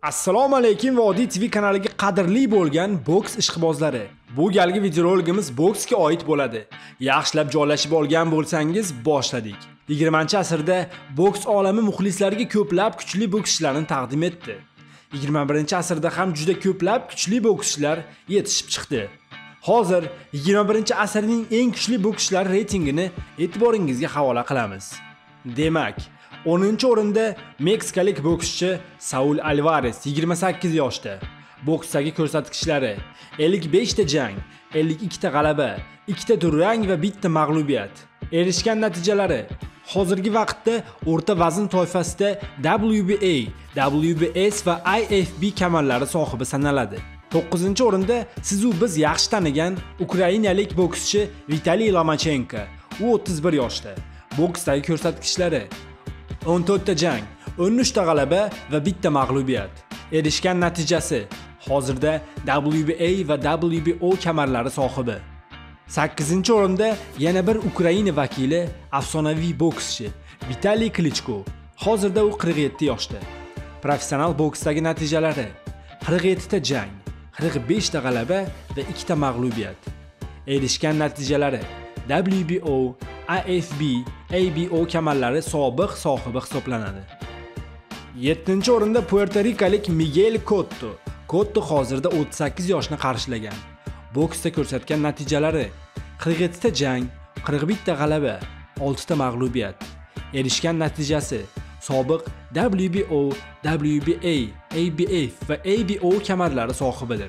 Assalomu alaykum va Oddiy TV kanaliga qadrli bo'lgan boks ishqibozlari. Bu galgi videoroligimiz boksga oid bo'ladi. Yaxshilab joylashib olgan bo'lsangiz, boshladik. 20-asrda boks olami muxlislariga ko'plab kuchli bokschilarni taqdim etdi. 21-asrda ham juda ko'plab kuchli bokschilar yetishib chiqdi. Hozir 21-asrning eng kuchli bokschilar reytingini e'tiboringizga havola qilamiz. Demak, 10-o'rinda Meksikalik bokschi Saul Alvarez 28 yoshda. Boksdagi ko'rsatkichlari 55 ta jang, 52 ta g'alaba, 2 ta durang va 1 ta mag'lubiyat. Erishgan natijalari: hozirgi vaqtda o'rta vazn toifasida WBA, WBS va IFB kamarlari sohibi sanaladi. 9-o'rinda siz biz yaxshi tanigan ukrainalik bokschi Vitaliy Lomachenko. U 31 yoshda. Boksdagi ko'rsatkichlari: 14 ta jang, 13 ta g'alaba va 1 ta mag'lubiyat. Erishgan natijasi: hozirda WBA va WBO kamarlari sohibi. 8-o'rinda yana bir Ukraina vakili afsonaviy bokschi Vitaliy Klichko. Hozirda u 47 yoshda. Professional boksdagi natijalari: 47 ta jang, 45 ta g'alaba va 2 ta mag'lubiyat. Erishgan natijalari: WBO, IFB, ABO kamarlari sobiq sohibi hisoblanadi. 7-o'rinda puertorikalik Miguel Cotto. Cotto hozirda 38 yoshni qarshilagan. Boksda ko'rsatgan natijalari: 47 ta jang, 41 ta g'alaba, 6 ta mag'lubiyat. Erishgan natijasi: sobiq WBO, WBA, ABF va ABO kamarlari sohibidir.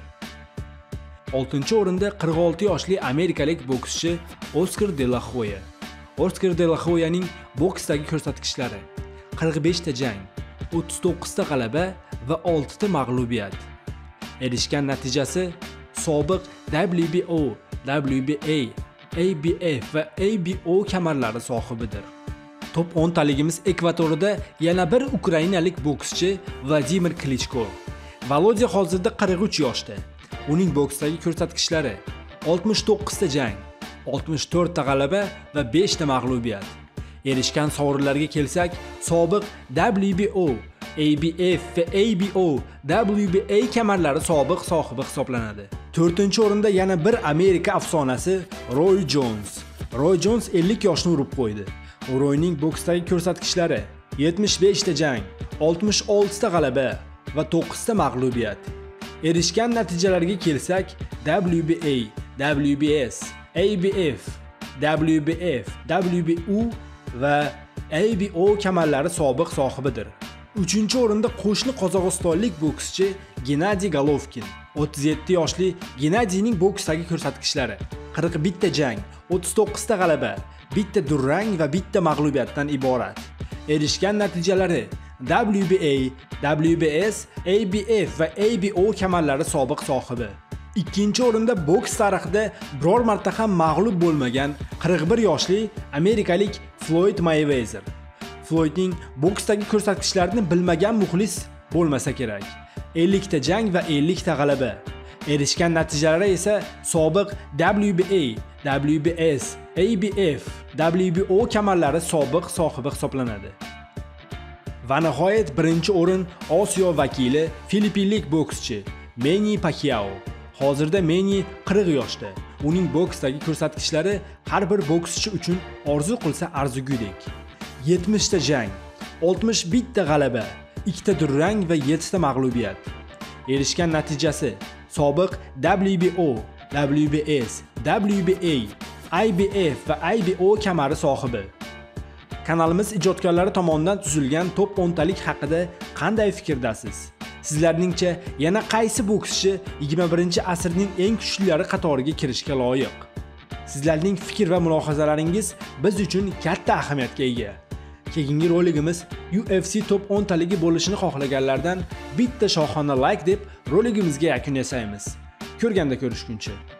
6-o'rinda 46 yoshli amerikalik bokschi Oscar De La Hoya. Oscar De La Hoyaning boksdagi ko'rsatkichlari: 45 ta jang, 39 ta g'alaba va 6 ta mag'lubiyat. Erishgan natijasi: sobiq WBO, WBA, ABF va ABO kamarlari sohibidir. Top 10 taligimiz ekvatorida yana bir ukrainalik bokschi Vladimir Klichko. Volodya hozirda 43 yoshda. Uning boksdagi ko'rsatkichlari: 69 ta jang, 64 ta g'alaba va 5 ta mag'lubiyat. Erishgan sovrinlarga kelsak, sobiq WBO, ABF va ABO, WBA kamarlari sobiq sohibi hisoblanadi. 4-o'rinda yana bir Amerika afsonasi Roy Jones. Roy Jones 50 yoshni urib qo'ydi. Royning boksdagi ko'rsatkichlari: 75 ta jang, 66 ta g'alaba va 9 ta mag'lubiyat. Erishgan natijalarga kelsak, WBA, WBS, ABF, WBF, WBO va ABO kamarlari sobiq sohibidir. 3-o'rinda qo'shni qozog'istonlik bokschi Gennadiy Golovkin. 37 yoshli Gennadiyning boksdagi ko'rsatkichlari: 41 ta jang, 39 ta g'alaba, 1 ta durang va 1 ta mag'lubiyatdan iborat. Erishgan natijalari: WBA, WBS, ABF va ABO kamarlari sobiq sohibi. 2-o'rinda boks tarixida biror marta ham mag'lub bo'lmagan 41 yoshli amerikalik Floyd Mayweather. Floydning boksdagi ko'rsatkichlarini bilmagan muxlis bo'lmasa kerak. 50 ta jang va 50 ta g'alaba. Erishgan natijalari esa sobiq WBA, WBS, ABF, WBO kamarlari sobiq sohibi hisoblanadi. Va nihoyat 1-o'rin Osiyo vakili Filippinlik bokschi Manny Pacquiao. Hozirda Manny 40 yoshda. Uning boksdagi ko'rsatkichlari har bir bokschi uchun orzu qilsa arzigudek. 70 ta jang, 61 ta g'alaba, 2 ta durang va 7 ta mag'lubiyat. Erishgan natijasi: sobiq WBO, WBS, WBA, IBF va IBO kamari sohibi. Kanalimiz ijodkorlari tomonidan tuzilgan top 10 talik haqida qanday fikrdasiz? Sizlarningcha yana qaysi bokschi 21-asrning eng kuchlilari qatoriga kirishga loyiq? Sizlarning fikr va mulohazalaringiz biz uchun katta ahamiyatga ega. Keyingi roligimiz UFC top 10 taligi bo'lishini xohlaganlardan bitta shohona like deb roligimizga yakun yasaymiz. Ko'rganda ko'rishguncha.